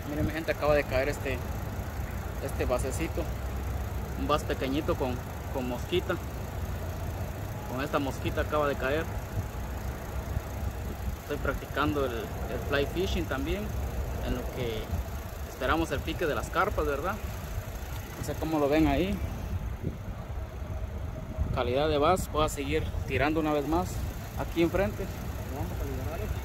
Miren mi gente, acaba de caer este basecito, un vas pequeñito con mosquita. Con esta mosquita acaba de caer. Estoy practicando el fly fishing también, en lo que esperamos el pique de las carpas, ¿verdad? No sé cómo lo ven ahí. Calidad de bass. Voy a seguir tirando una vez más aquí enfrente. Vamos a liberar esto.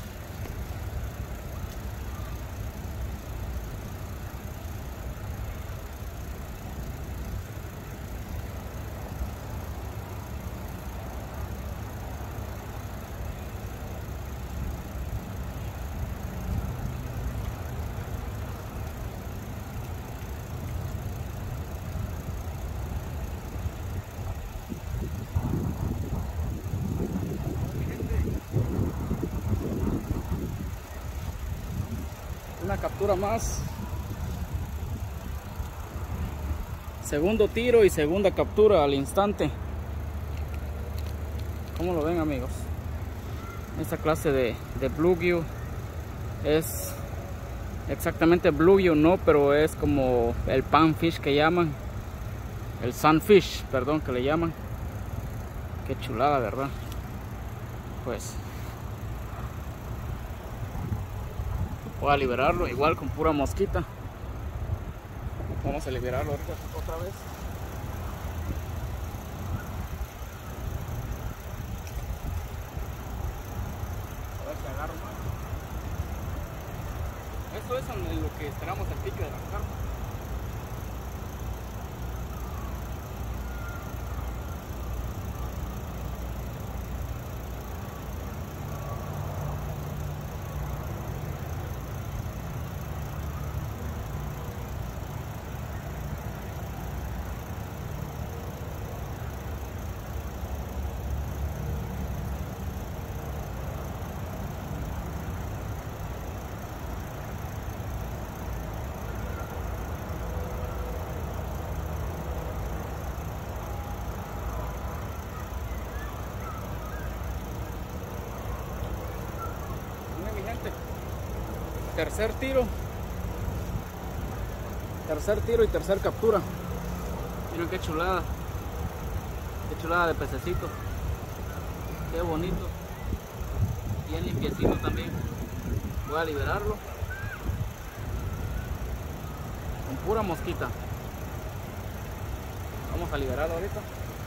Una captura más. Segundo tiro y segunda captura al instante. ¿Cómo lo ven, amigos? Esta clase de bluegill es exactamente bluegill, no, pero es como el panfish que llaman, el sunfish, perdón, que le llaman. Qué chulada, ¿verdad? Pues voy a liberarlo igual con pura mosquita. Vamos a liberarlo ahorita otra vez. A ver si agarro más. Esto es en lo que esperamos el pique de las carpas. Tercer tiro y tercer captura. Miren qué chulada de pececito, qué bonito, bien limpiecito también. Voy a liberarlo con pura mosquita. Vamos a liberarlo ahorita.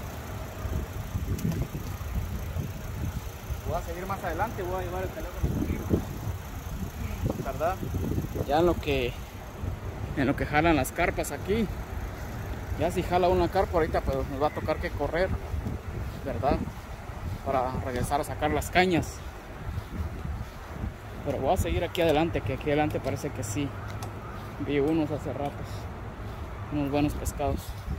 Voy a seguir más adelante, voy a llevar el teléfono conmigo, ¿verdad? Ya en lo que jalan las carpas aquí. Ya si jala una carpa ahorita, pues nos va a tocar que correr, ¿verdad? Para regresar a sacar las cañas. Pero voy a seguir aquí adelante, que aquí adelante parece que sí vi unos hace ratos, unos buenos pescados.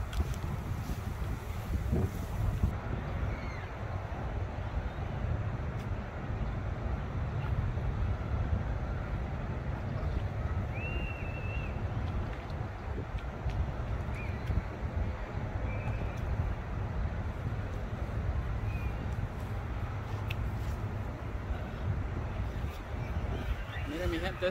Miren mi gente,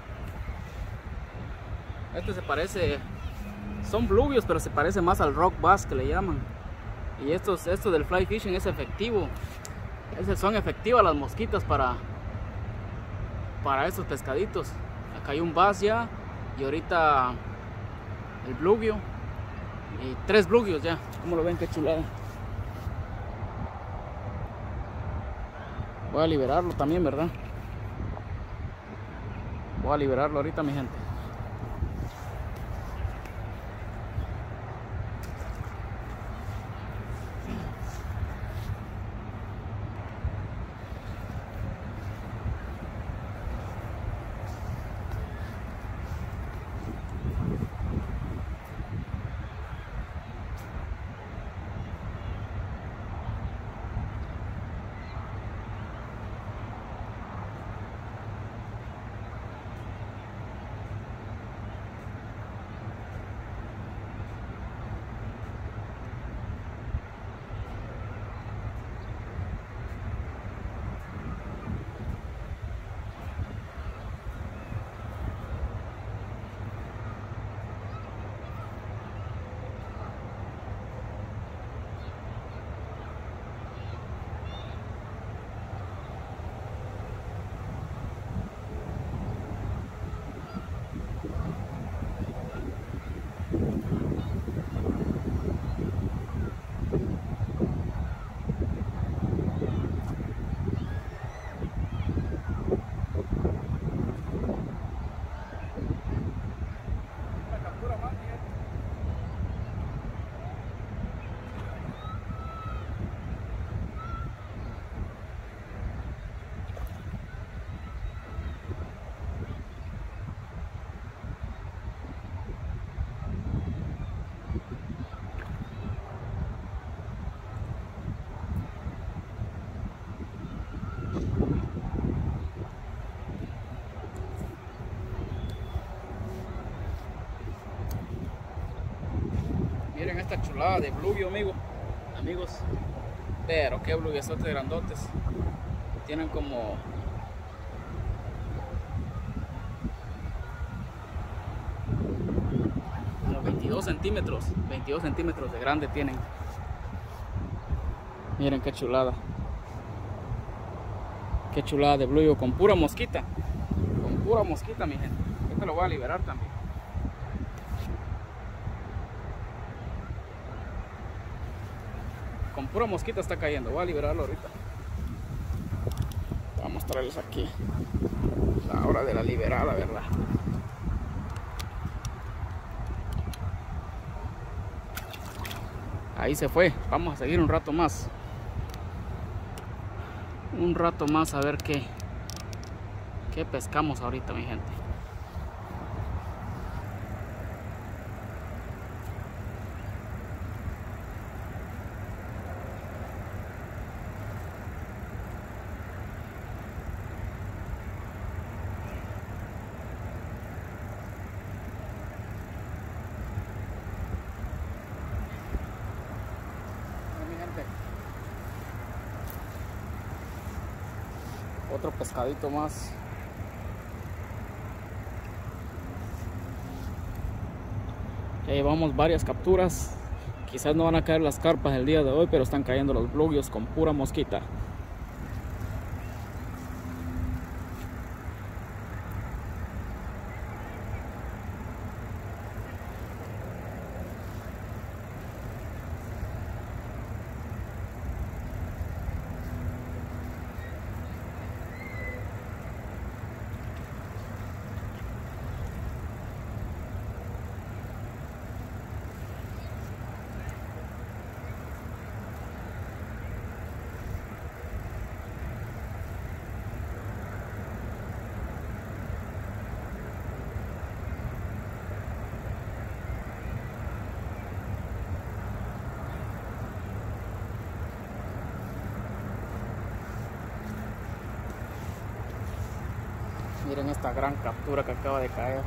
este se parece, son bluegills, pero se parece más al rock bass que le llaman. Y esto del fly fishing es efectivo. Son efectivas las mosquitas para estos pescaditos. Acá hay un bass ya, y ahorita el bluegill, y 3 bluegills ya. Como lo ven, qué chulada. Voy a liberarlo también, ¿verdad? Voy a liberarlo ahorita, mi gente. esta chulada de bluegill, amigos. Pero qué bluegiosotes grandotes. Tienen como 22 centímetros de grande tienen. Miren qué chulada de bluegill con pura mosquita, mi gente. Este lo voy a liberar también. Con pura mosquita está cayendo. Voy a liberarlo ahorita. Voy a mostrarles aquí la hora de la liberada, ¿verdad? Ahí se fue. Vamos a seguir un rato más. A ver qué pescamos ahorita, mi gente. Otro pescadito más. Ya llevamos varias capturas. Quizás no van a caer las carpas el día de hoy, pero están cayendo los bluegills con pura mosquita. Miren esta gran captura que acaba de caer.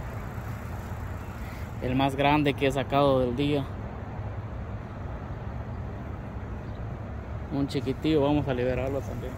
El más grande que he sacado del día. Un chiquitillo, vamos a liberarlo también.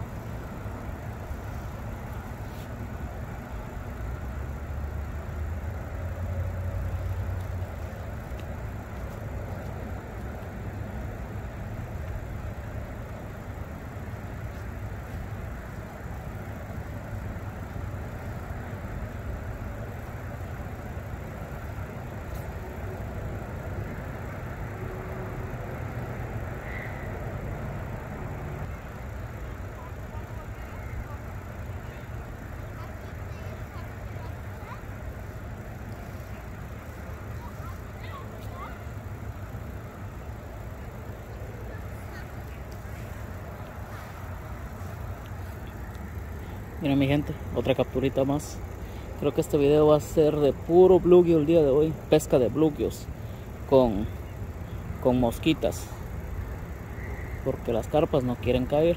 Miren mi gente, otra capturita más. Creo que este video va a ser de puro bluegill el día de hoy. Pesca de bluegills con mosquitas, porque las carpas no quieren caer.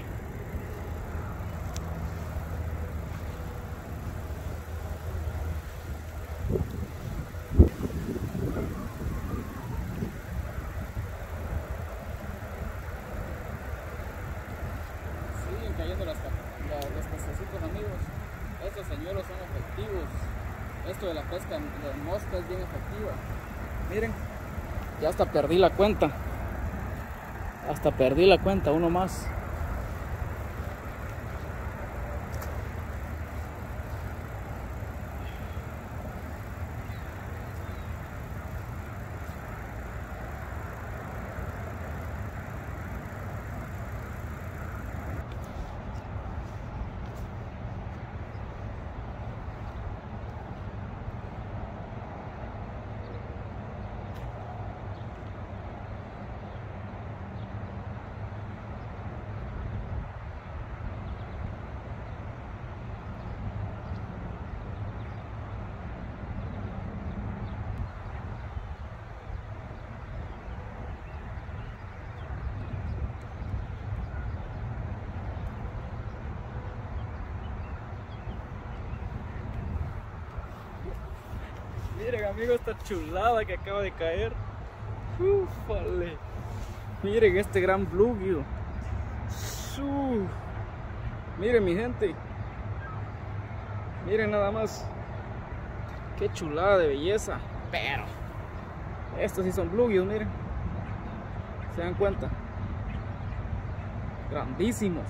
Siguen cayendo los pececitos, amigos. Estos señuelos son efectivos. Esto de la pesca de mosca es bien efectiva. Miren, ya hasta perdí la cuenta. Uno más. Miren amigos, esta chulada que acaba de caer. Ufale. Miren este gran bluegill. Miren mi gente. Miren nada más. Qué chulada de belleza. Pero estos sí son bluegills, miren. ¿Se dan cuenta? Grandísimos.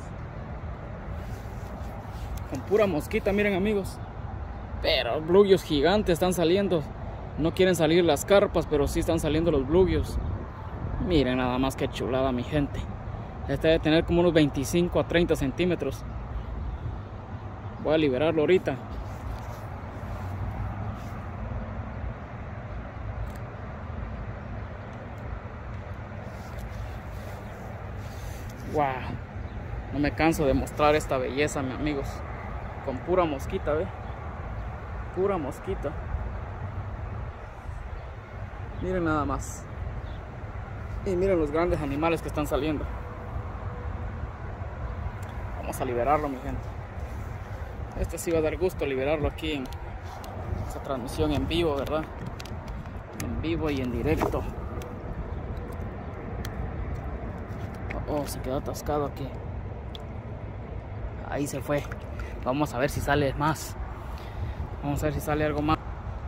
Con pura mosquita, miren amigos. Pero bluegills gigantes están saliendo. No quieren salir las carpas, pero sí están saliendo los bluegills. Miren nada más que chulada, mi gente. Este debe tener como unos 25 a 30 centímetros. Voy a liberarlo ahorita. Wow. No me canso de mostrar esta belleza, mis amigos. Con pura mosquita, ¿ve? Pura mosquita. Miren nada más. Y miren los grandes animales que están saliendo. Vamos a liberarlo, mi gente. Este sí va a dar gusto liberarlo aquí en esta transmisión en vivo, ¿verdad? En vivo y en directo. Oh, se quedó atascado aquí. Ahí se fue. Vamos a ver si sale más. Vamos a ver si sale algo más.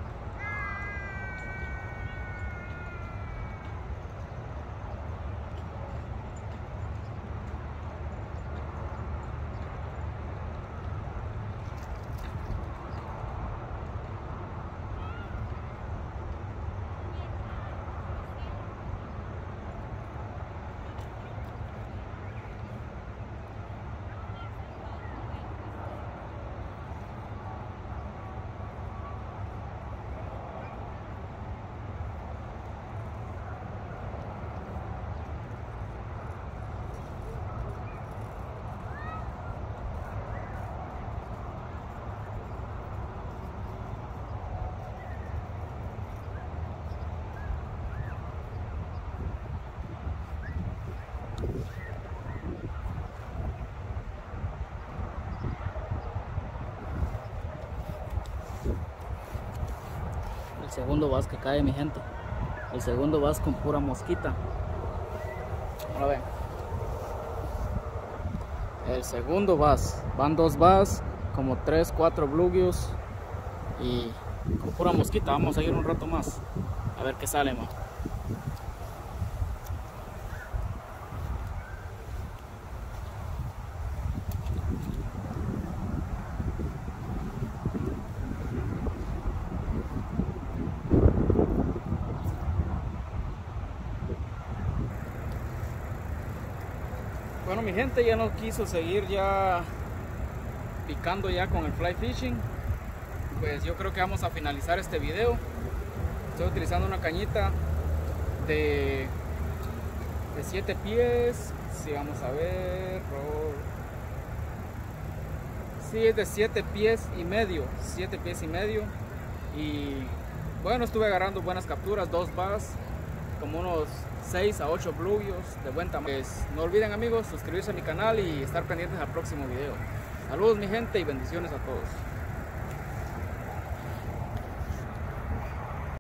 El segundo vas que cae, mi gente. El segundo vas con pura mosquita. Ahora ven. El segundo vas. Van dos vas, como 3, 4 bluegills. Y con pura mosquita. Vamos a ir un rato más. A ver qué sale, más. Bueno, mi gente ya no quiso seguir ya picando ya con el fly fishing. Pues yo creo que vamos a finalizar este video. Estoy utilizando una cañita de 7 pies. Si vamos a ver, sí, es de 7 pies y medio. 7 pies y medio. Y bueno, estuve agarrando buenas capturas, 2 bass, como unos 6 a 8 bluegills de buen tamaño. Pues, no olviden amigos suscribirse a mi canal y estar pendientes al próximo video. Saludos mi gente y bendiciones a todos.